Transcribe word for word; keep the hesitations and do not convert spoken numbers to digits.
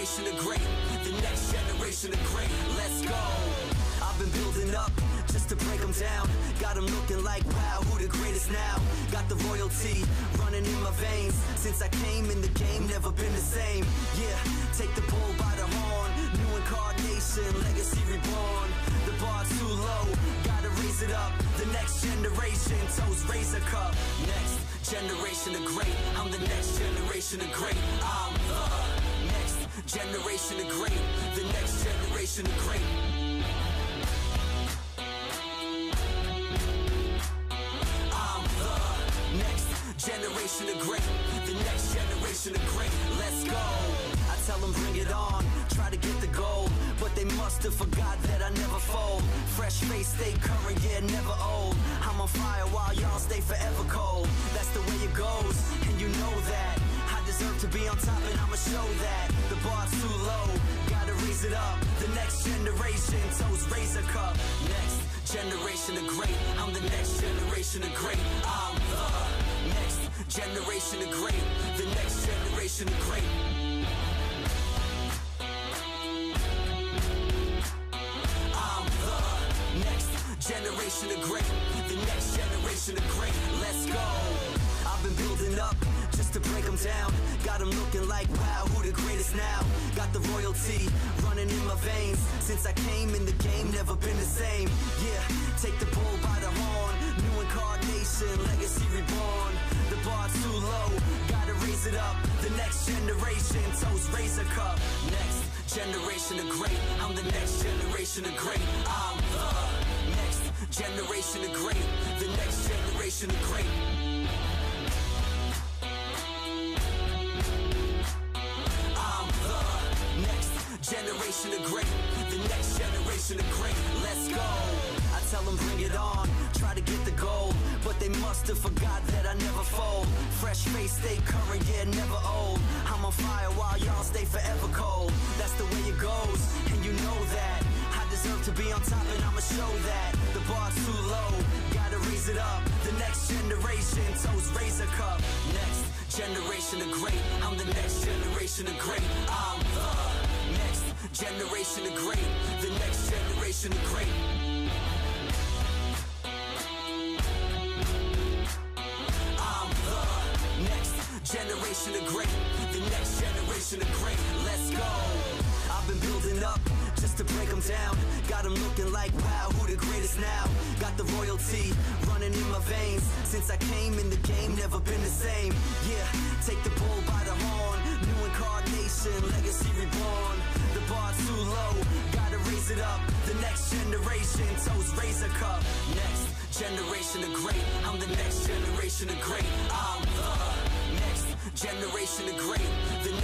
generation of great, the next generation of great. Let's go. I've been building up just to break them down. Got them looking like, wow, who the greatest now? Got the royalty running in my veins. Since I came in the game, never been the same. Yeah, take the bull by the horn. New incarnation, legacy reborn. The bar too low, gotta raise it up. The next generation, toes raise a cup. Next generation of great, I'm the next generation of great. I'm the next generation of great, the next generation of great. Generation of great, the next generation of great. Let's go. I tell them bring it on, try to get the gold, but they must have forgot that I never fold. Fresh face, stay current, yeah, never old. I'm on fire while y'all stay forever cold. That's the way it goes, and you know that. I deserve to be on top and I'ma show that. The bar's too low, gotta raise it up. The next generation, toes raise a cup. Next generation of great, I'm the next generation of great. I'm the next generation of great, the next generation of great. I'm the next generation of great, the next generation of great. Let's go. I've been building up just to break them down. Got them looking like, wow, who the greatest now? Got the royalty running in my veins. Since I came in the game, never been the same. Yeah, take the bull by the horn. New incarnation, legacy reborn. The bar too low, gotta raise it up. The next generation, toes raise a cup. Next generation of great, I'm the next generation of great. I'm the next generation of great, the next generation of great. Generation of great, the next generation of great. Let's go. I tell them bring it on, try to get the gold, but they must have forgot that I never fold. Fresh face, stay current, yeah, never old. I'm on fire while y'all stay forever cold. That's the way it goes, and you know that. I deserve to be on top and I'ma show that. The bar's too low, gotta raise it up. The next generation, toes raise a cup. Next generation of great, I'm the next generation of great. I'm the next generation of great, the next generation of great. I'm the next generation of great, the next generation of great. Let's go. I've been building up just to break them down. Got them looking like, wow, who the greatest now? Got the royalty running in my veins. Since I came in the game, never been the same. Yeah, take the bull by the horn. New incarnation, legacy reborn. The bar too low, gotta raise it up. The next generation, toes raise a cup. Next generation of great, I'm the next generation of great. I'm the next generation of great, the